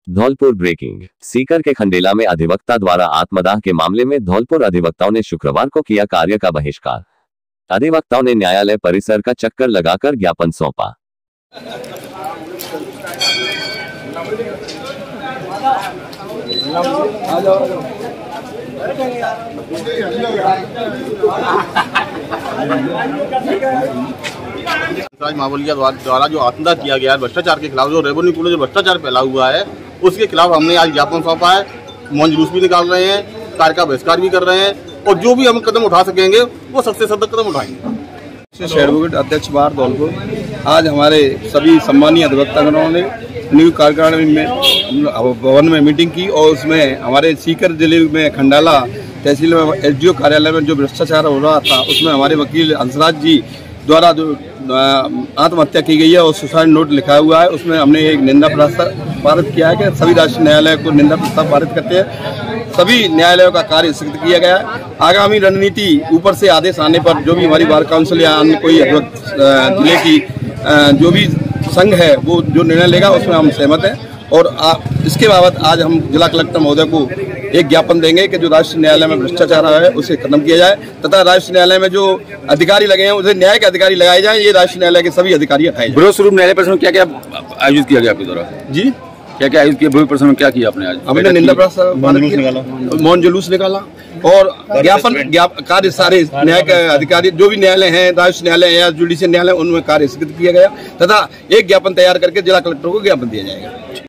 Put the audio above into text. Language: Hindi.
धौलपुर ब्रेकिंग। सीकर के खंडेला में अधिवक्ता द्वारा आत्मदाह के मामले में धौलपुर अधिवक्ताओं ने शुक्रवार को किया कार्य का बहिष्कार। अधिवक्ताओं ने न्यायालय परिसर का चक्कर लगाकर ज्ञापन सौंपा। मावलिया द्वारा जो आत्मदाह किया गया है भ्रष्टाचार के खिलाफ, जो रेवेन्यू कोड जो भ्रष्टाचार फैला हुआ है उसके खिलाफ हमने आज ज्ञापन सौंपा है। मौन जुलूस भी निकाल रहे हैं, कार्य का बहिष्कार भी कर रहे हैं और जो भी हम कदम उठा सकेंगे वो सबसे सख्त कदम उठाएंगे। एडवोकेट अध्यक्ष बार धौलपुर, आज हमारे सभी सम्मानीय अधिवक्तागणों ने न्यू कार्यकारिणी भवन में मीटिंग की और उसमें हमारे सीकर जिले में खंडाला तहसील में एसडीओ कार्यालय में जो भ्रष्टाचार हो रहा था उसमें हमारे वकील हंसराज जी द्वारा जो आत्महत्या की गई है और सुसाइड नोट लिखा हुआ है, उसमें हमने एक निंदा प्रस्ताव पारित किया है कि सभी राष्ट्रीय न्यायालय को निंदा प्रस्ताव पारित करते हैं। सभी न्यायालयों का कार्य स्थगित किया गया है। आगामी रणनीति ऊपर से आदेश आने पर जो भी हमारी बार काउंसिल या अन्य कोई जिले की जो भी संघ है वो जो निर्णय लेगा उसमें हम सहमत हैं और इसके बाबत आज हम जिला कलेक्टर महोदय को एक ज्ञापन देंगे कि जो राष्ट्रीय न्यायालय में भ्रष्टाचार है उसे खत्म किया जाए तथा राष्ट्रीय न्यायालय में जो अधिकारी लगे हैं उसे न्याय के अधिकारी लगाए जाएं। ये राष्ट्रीय न्यायालय के सभी अधिकारी हटाए जाएं। बृहद स्वरूप न्यायालय परिसर में क्या क्या आयोजित किया गया आपके द्वारा? जी क्या क्या आयोजित किया? बृहद परिसर में क्या किया आपने आज? हमने निंदा प्रस्ताव, मौन जुलूस निकाला और ज्ञापन कार्य सारे न्याय के अधिकारी जो भी न्यायालय हैं, राष्ट्रीय न्यायालय या जुडिशियल न्यायालय, उनमें कार्य स्थगित किया गया तथा एक ज्ञापन तैयार करके जिला कलेक्टर को ज्ञापन दिया जाएगा।